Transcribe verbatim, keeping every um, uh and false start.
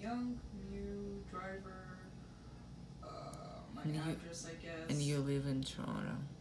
young, new driver, uh, my And you- address, I guess. And you live in Toronto.